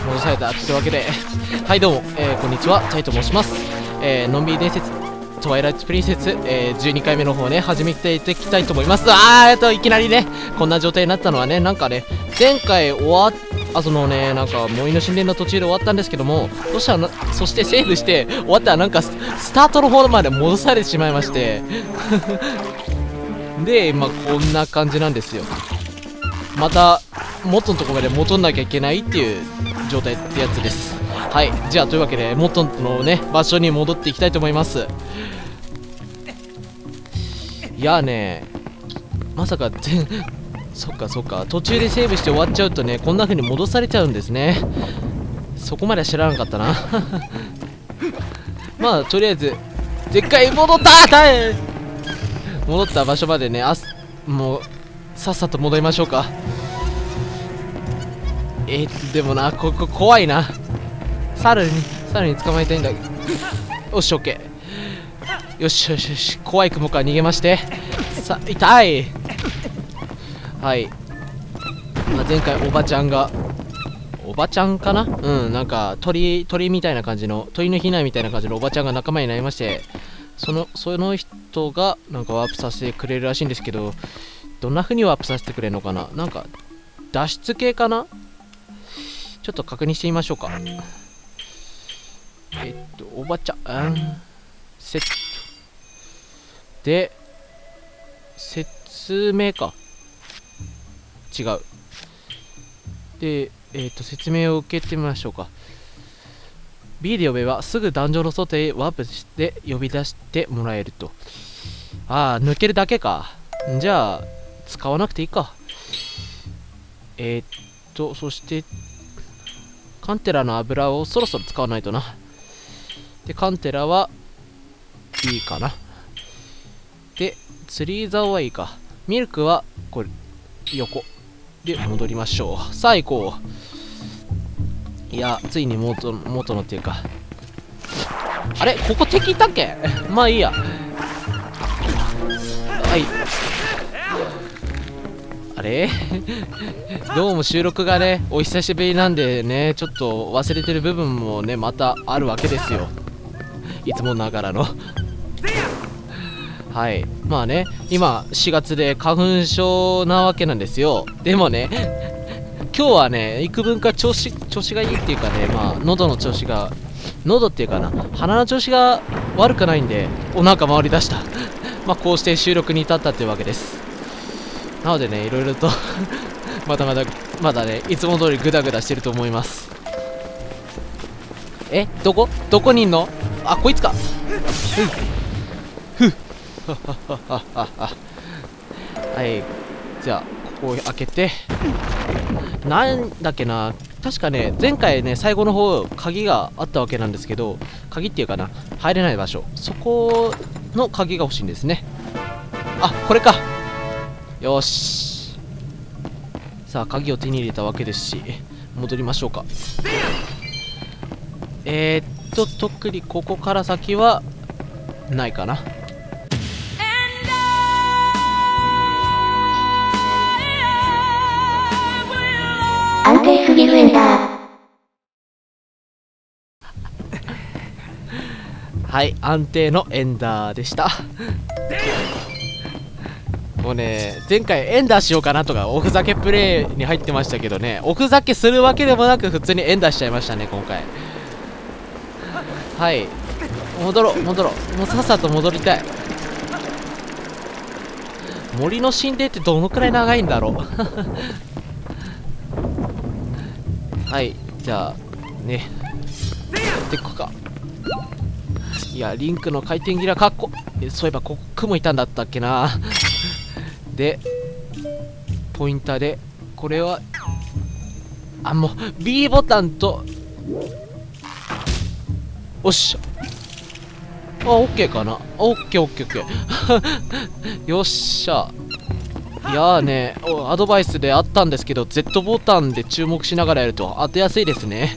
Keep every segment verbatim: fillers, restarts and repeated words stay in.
戻されたというわけで、はいどうも、えー、こんにちは、チャイと申します。えー、のんびり伝説トワイライトプリンセス、えー、じゅうにかいめの方ね、始めていきたいと思います。あーえっといきなりねこんな状態になったのはね、なんかね前回終わっあそのねなんか森の神殿の途中で終わったんですけども、そしたらそしてセーブして終わったらなんか ス, スタートの方まで戻されてしまいましてでまあこんな感じなんですよ。また元のところまで戻んなきゃいけないっていう状態ってやつです。はい、じゃあというわけで元のね場所に戻っていきたいと思います。いやーねまさか全そっかそっか途中でセーブして終わっちゃうとねこんな風に戻されちゃうんですね。そこまでは知らなかったなまあとりあえずでっかい戻ったー戻った場所までねあもうさっさと戻りましょうか。えー、でもなここ怖いな。猿に猿に捕まえたいんだ。よしオッケー。よしよしよし、怖い雲から逃げまして、さ痛い。はい、まあ、前回おばちゃんがおばちゃんかな、うんなんか鳥鳥みたいな感じの鳥のひなみたいな感じのおばちゃんが仲間になりまして、そのその人がなんかワープさせてくれるらしいんですけど、どんな風にワープさせてくれるのかな。なんか脱出系かな。ちょっと確認してみましょうか。えっとおばちゃんセットで説明か違うで、えっと説明を受けてみましょうか。 B で呼べばすぐ壇上の外へワープして呼び出してもらえると。ああ抜けるだけか。じゃあ使わなくていいか。えー、っとそしてカンテラの油をそろそろ使わないとな。でカンテラはいいかな。で釣り竿はいいか。ミルクはこれ横で戻りましょう。さあ行こう。いやついに元元のっていうか、あれここ敵いたっけまあいいや。はいあれどうも収録がねお久しぶりなんでねちょっと忘れてる部分もねまたあるわけですよ、いつもながらのはいまあね今しがつで花粉症なわけなんですよ。でもね今日はね幾分か調子調子がいいっていうかね、まあ喉の調子が喉っていうかな鼻の調子が悪くないんでお腹回りだしたまあこうして収録に至ったっていうわけです。なのでねいろいろとまだまだまだねいつも通りグダグダしてると思います。えどこどこにいんの。あこいつか。ふっふっはいじゃあここを開けて、なんだっけな確かね前回ね最後の方鍵があったわけなんですけど、鍵っていうかな入れない場所、そこの鍵が欲しいんですね。あこれか。よしさあ鍵を手に入れたわけですし戻りましょうか。えー、っと特にここから先はないかな。 安定すぎるエンダーはい安定のエンダーでしたもうね前回エンダーしようかなとかおふざけプレイに入ってましたけどね、おふざけするわけでもなく普通にエンダーしちゃいましたね今回。はい戻ろう戻ろうもうさっさと戻りたい。森の神殿ってどのくらい長いんだろうはいじゃあねやっていくか。いやリンクの回転ギラかっこえそういえばここ雲いたんだったっけなでポインターでこれはあもう B ボタンとおっしゃあオッケーかな。オッケーオッケーオッケーよっしゃ。いやーねアドバイスであったんですけど Z ボタンで注目しながらやると当てやすいですね。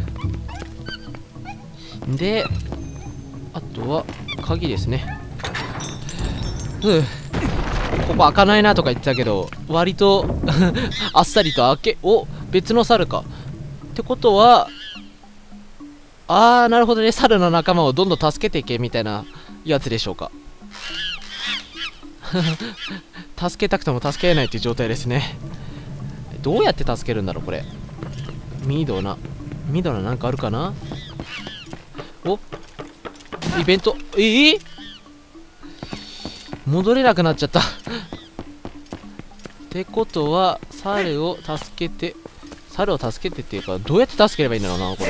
であとは鍵ですね。うんここ開かないなとか言ってたけど割とあっさりと開けお別の猿か。 ってことは、あーなるほどね、猿の仲間をどんどん助けていけみたいなやつでしょうか。助けたくても助けれないっていう状態ですね。どうやって助けるんだろうこれ。ミドナミドナなんかあるかな。おイベント、えー、戻れなくなっちゃったってことは猿を助けて猿を助けてっていうか、どうやって助ければいいんだろうなこれ。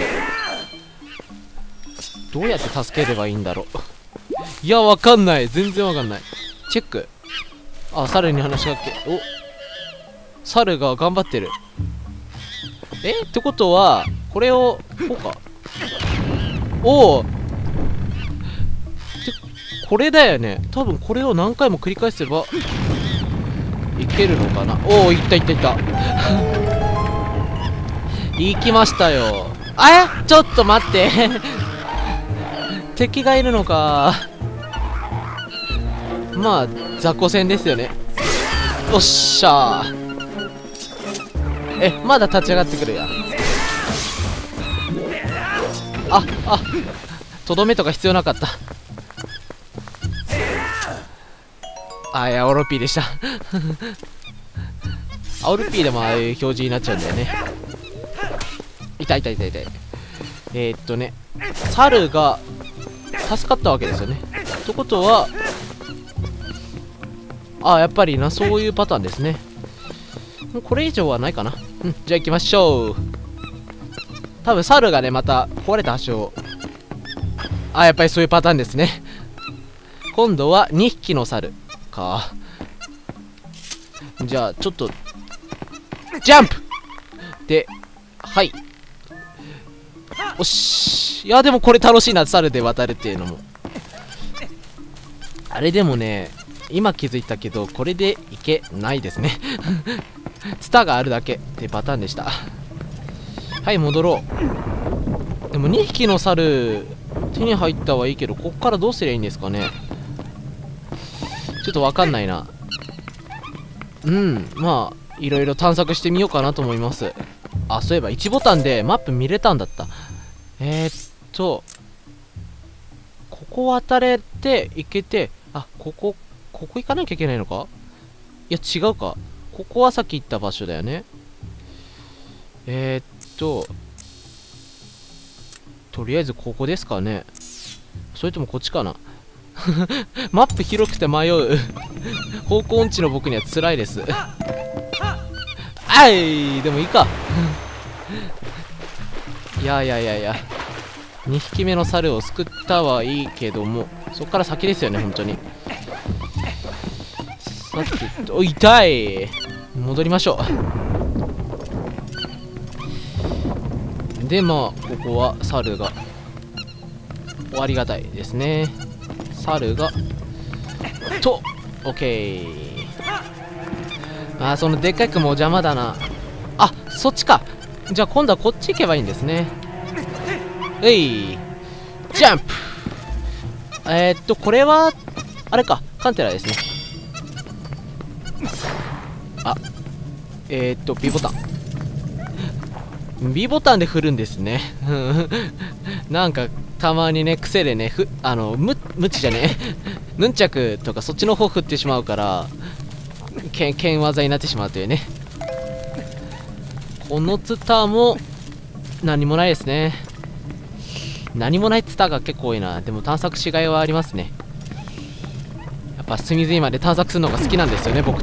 どうやって助ければいいんだろう。いやわかんない、全然わかんない。チェック。あ、猿に話しかけ、お猿が頑張ってる。えってことはこれをこうか。おおこれだよね。多分これを何回も繰り返せばいけるのかな。おお、いったいったいった行きましたよ。あちょっと待って敵がいるのか。まあ雑魚戦ですよね。おっしゃー。えまだ立ち上がってくるやん。ああとどめとか必要なかった。あいやオロピーでしたオロピーでもああいう表示になっちゃうんだよね。痛い痛い痛い痛い。えー、っとね猿が助かったわけですよね。ってことはあやっぱりな、そういうパターンですね。もうこれ以上はないかな。うん、じゃあ行きましょう。多分猿がねまた壊れた橋を、あやっぱりそういうパターンですね。今度はにひきの猿か。じゃあちょっとジャンプで、はいおし。いやでもこれ楽しいな、猿で渡るっていうのも。あれでもね今気づいたけどこれでいけないですねツタがあるだけってパターンでした。はい戻ろう。でもにひきの猿手に入ったはいいけど、こっからどうすりゃいいんですかね。ちょっとわかんないな。うんまあいろいろ探索してみようかなと思います。あそういえばいちボタンでマップ見れたんだった。えー、っとここ渡れて行けて、あここここ行かなきゃいけないのか。いや違うか、ここはさっき行った場所だよね。えー、っととりあえずここですかね。それともこっちかなマップ広くて迷う方向音痴の僕には辛いですあいでもいいかいやいやいやいやにひきめの猿を救ったはいいけども、そっから先ですよね本当に。さてと痛い、戻りましょう。でまあここは猿が終わりがたいですね。猿がと OK。 あーそのでっかい雲邪魔だな。あそっちか。じゃあ今度はこっち行けばいいんですね。えいジャンプ。えー、っとこれはあれかカンテラですね。あえー、っと B ボタン B ボタンで振るんですねなんかたまにね癖でねふあのむ無知じゃねヌンチャクとかそっちの方振ってしまうからけん剣技になってしまうというね。このツタも何もないですね。何もないツタが結構多いな。でも探索しがいはありますね。やっぱ隅々まで探索するのが好きなんですよね僕って。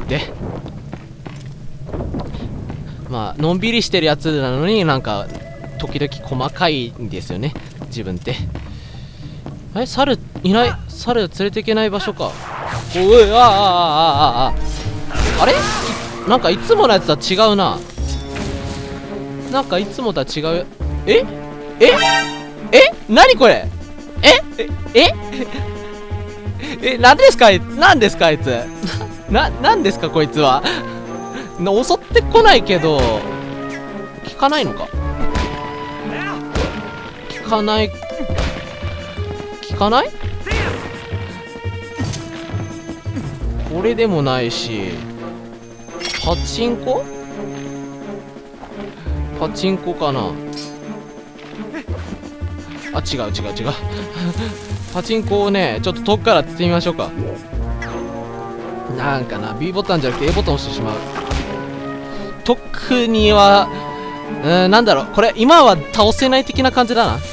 まあのんびりしてるやつなのになんか時々細かいんですよね自分って。え猿いない。猿連れていけない場所か。おいあああああああれなんかいつものやつとは違うな。なんかいつもとは違う。えええ何これ。ええええ何ですか何ですかあいつな何ですかこいつは襲ってこないけど効かないのか。効かない効かない。これでもないしパチンコパチンコかなあ、違う違う違うパチンコをねちょっと遠くから当ててみましょうか。なんかな B ボタンじゃなくて A ボタンを押してしまう。特にはうーん、なんだろう、これ今は倒せない的な感じだな。うん、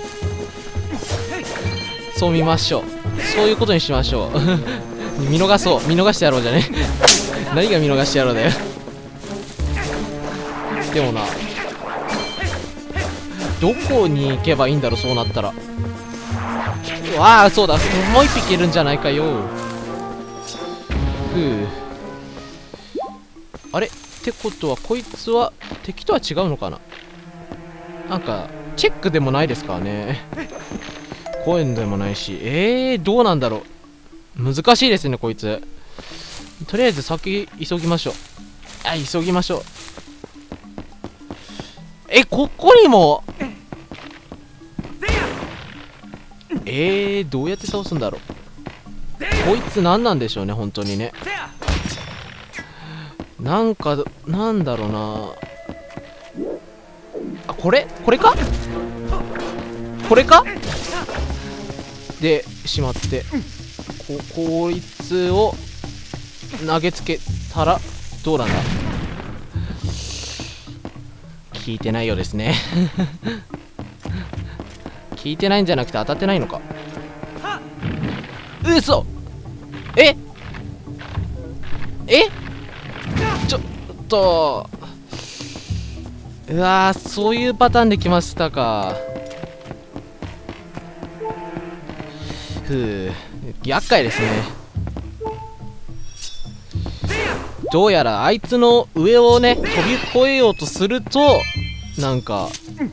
そう見ましょう。そういうことにしましょう見逃そう、見逃してやろうじゃね何が見逃してやろうだよでもな、どこに行けばいいんだろう、そうなったら。わあ、そうだ、もう一匹いるんじゃないかよ。ふう、あれってことはこいつは敵とは違うのかな。なんかチェックでもないですからね、こういうのでもないし。えー、どうなんだろう、難しいですねこいつ。とりあえず先急ぎましょう。あ、急ぎましょう。え、ここにもえー、どうやって倒すんだろう。こいつ何なんでしょうね、本当にね。なんかなんだろうなあ、これこれかこれかでしまって、ここいつを投げつけたらどうなんだ。効いてないようですね効いてないんじゃなくて当たってないのか。うそ、ええちょっと、うわー、そういうパターンできましたか。ふう、厄介ですね。どうやらあいつの上をね飛び越えようとするとなんか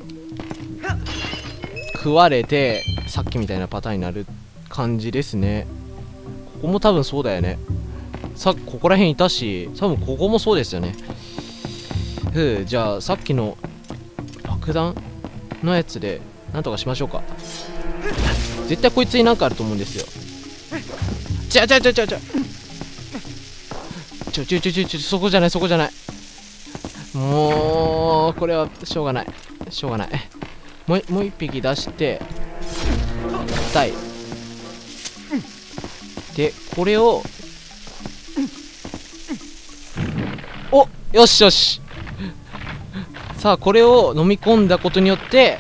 食われてさっきみたいなパターンになる感じですね。ここも多分そうだよね。さっきここら辺いたし、多分ここもそうですよね。ふう、じゃあさっきの爆弾のやつでなんとかしましょうか。絶対こいつになんかあると思うんですよ。ちゃちゃちゃちゃちゃちょちょちょちょちょ、そこじゃない、そこじゃない。もうこれはしょうがない、しょうがない。もうもう一匹出して痛い。でこれをお、よしよし。さあこれを飲み込んだことによって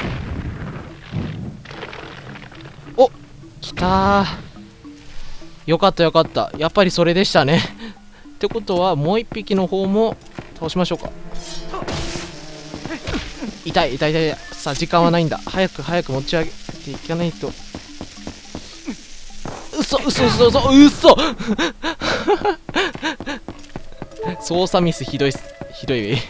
お、きたー。よかったよかった、やっぱりそれでしたねってことはもう一匹の方も倒しましょうか。痛い痛い痛い。さあ時間はないんだ、早く早く持ち上げていかないと。うそ、うそ、うそ、うそ、うそ操作ミスひどいっす、ひどい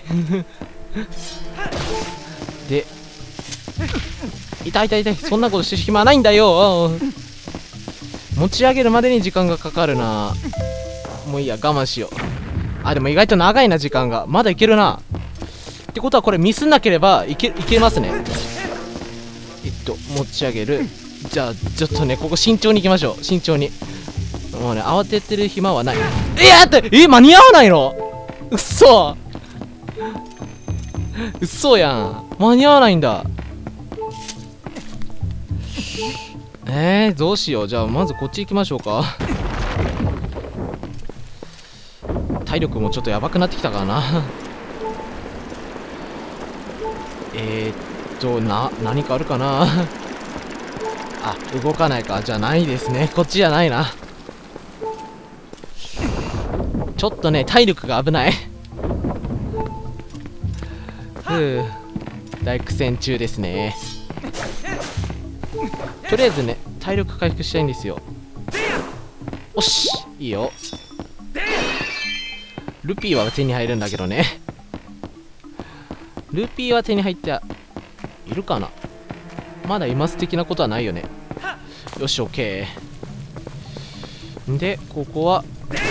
で、痛い痛い痛い、そんなことしてる暇ないんだよ。持ち上げるまでに時間がかかるな。もういいや、我慢しよう。あ、でも意外と長いな、時間が。まだいけるな。ってことはこれミスなければいけ、いけますね。えっと持ち上げる。じゃあちょっとね、ここ慎重にいきましょう、慎重に。もうね、慌ててる暇はない。え、やって、え、間に合わないの？うっそ、うっそやん、間に合わないんだ。えー、どうしよう。じゃあまずこっち行きましょうか。体力もちょっとやばくなってきたからなえーっとな、何かあるかなあ、動かないか。じゃあないですね、こっちじゃないな。ちょっとね体力が危ないふう、大苦戦中ですね。とりあえずね体力回復したいんですよ。おし、いいよ。ルピーは手に入るんだけどね。ルピーは手に入っているかな。まだいます的なことはないよね。よし、オッケー。でここは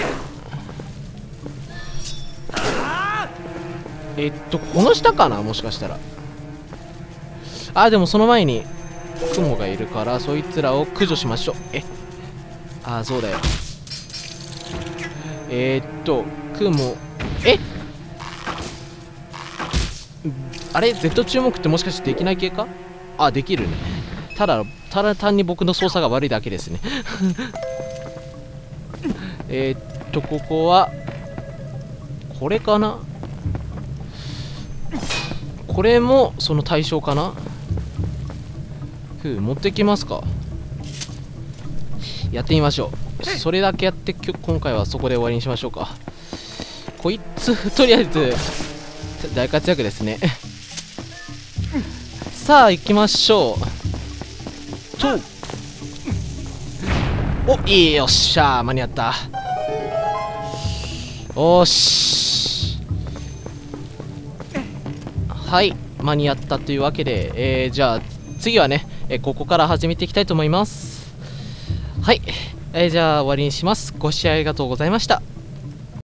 えっとこの下かな、もしかしたら。あ、でもその前に雲がいるからそいつらを駆除しましょう。え、あ、そうだよ。えー、っと雲、えあれ Z 注目ってもしかしてできない系か？あ、できるね。ただただ単に僕の操作が悪いだけですね。えっとここはこれかな。これもその対象かな。ふう、持ってきますか。やってみましょう。それだけやって今回はそこで終わりにしましょうか。こいつとりあえず大活躍ですね。さあ行きましょう。とおいい、よっしゃー、間に合った。おーし、はい、間に合ったというわけで、えー、じゃあ次はね、えー、ここから始めていきたいと思います。はい、えー、じゃあ終わりにします。ご視聴ありがとうございました。